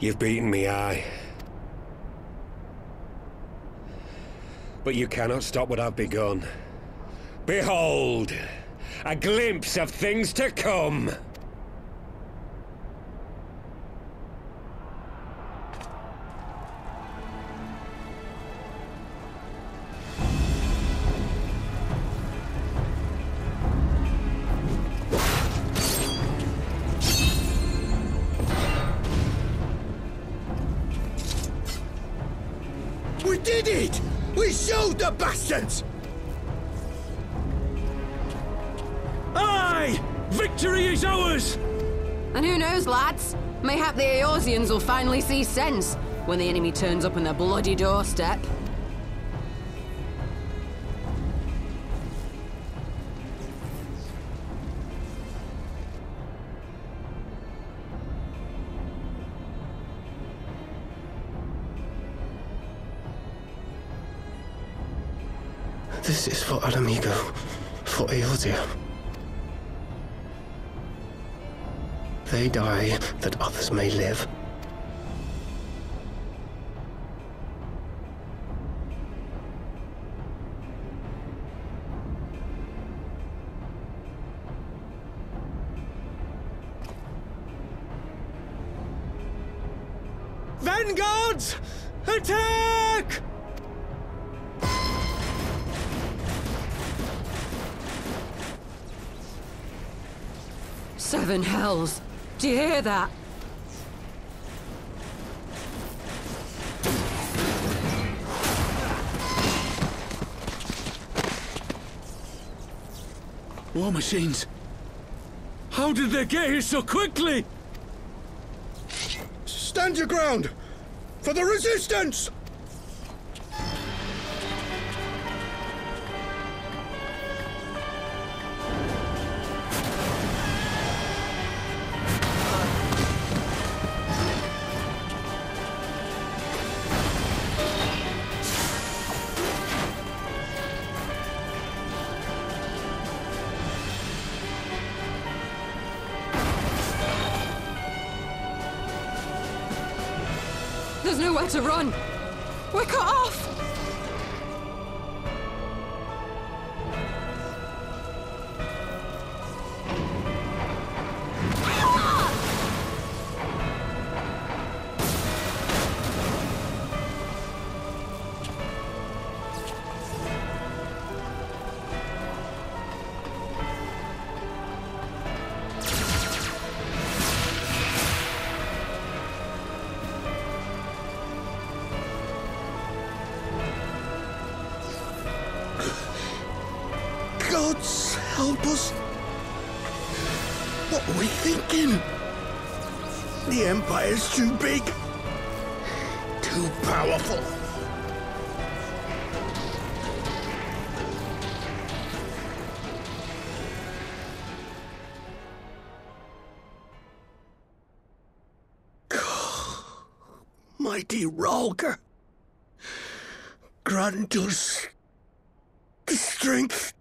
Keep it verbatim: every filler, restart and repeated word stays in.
You've beaten me, aye. But you cannot stop what I've begun. Behold! A glimpse of things to come! We did it! We showed the bastards! Aye! Victory is ours! And who knows, lads? Mayhap the Eorzeans will finally see sense when the enemy turns up on their bloody doorstep. This is for Ala Mhigo, for Eorzea. They die that others may live. Vanguards! Attack! Seven hells! Do you hear that? War machines! How did they get here so quickly? Stand your ground! For the resistance! There's nowhere to run! We're cut off! Gods help us! What are we thinking? The Empire's too big. Too powerful. Mighty Rhalgr, grant us the strength